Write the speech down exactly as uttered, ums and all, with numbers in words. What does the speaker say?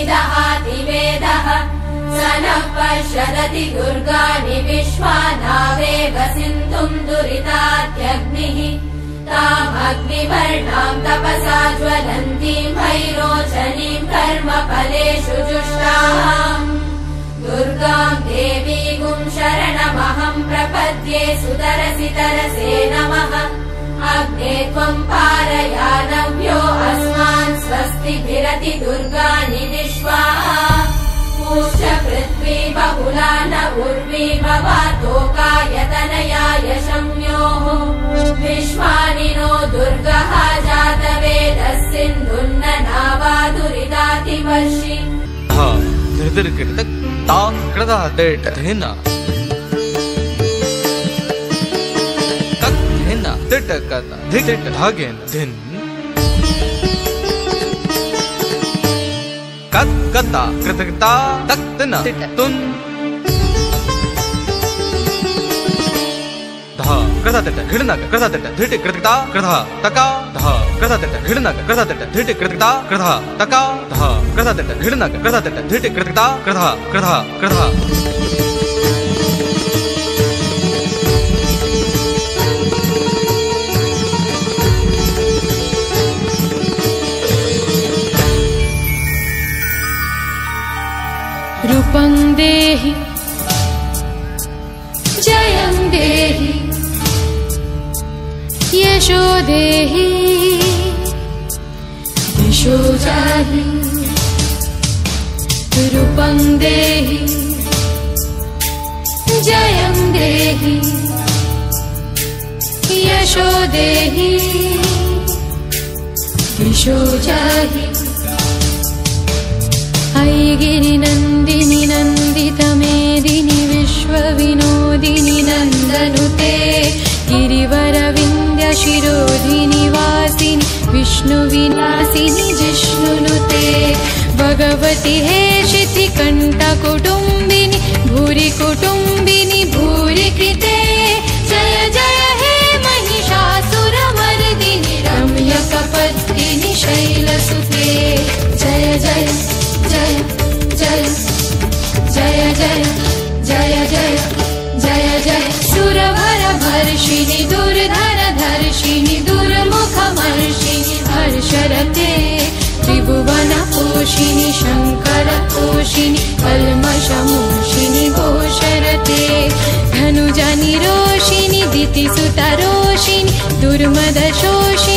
दहातिवेदः स नः पश्यदति दुर्गाणि विश्वानावेव सिन्धुम् दुरितात्यग्निः तामग्निवर्णाम् तपसा ज्वलन्तीम् भैरोचनीम् कर्मफलेषु जुष्टाम् दुर्गाम् देवीगुम् शरणमहम् प्रपद्ये सुतरसि तरसे नमः अग्ने त्वम् पारयानव्यो अस्मान् स्वस्तिभिरति दुर्गाणि विश्वा पूष्य पृथ्वी बहुला न उर्वी भवातोकायतनयाय शम्योः विश्वानि नो दुर्गः जातवेदः सिन्धुन्न नावा दुरितातिवर्षि धृतृकृतक ता कृता देट धेना तक धेना तिट कता धिट धागेन धिन कत कता कृतकता तक्तना तुन धा कृता तिट घृणक कृता तिट धिट कृतकता कृता तका धा कृता तिट घृणक कृता तिट धिट कृतकता कृता तका धा कृता तिट घृणक कृता तिट धिट कृतकता कृता कृता कृता रूपं देहि जयं देहि यशो देहि दिशो जाहि रूपं देहि जयं देहि यशो देहि दिशो जाहि ऐगिरि नन्दिनि नन्दितमेदिनि विश्वविनोदिनि नन्दनुते गिरिवरविन्द्य शिरोधिनि वासिनि विष्णुविलासिनि जिष्णुनुते भगवति हेशिति कण्ठकुटुम्बिनि भूरि कुटुम्बिनि भूरि कृते जय जय हे महिषासुरमर्दिनि रम्यकपद्मिनि शैलसुते जय जय जय जय जय जय जय जय जय जय सुरभरभर्षिणि दुर्धरधर्षिणि दुर्मुखमर्षिणि हर्षरते त्रिभुवनपोषिणि शङ्करतोषिणि कल्मषमोषिणि घोषरते धनुजनिरोषिणि दितिसुतरोषिणि दुर्मदशोषिणि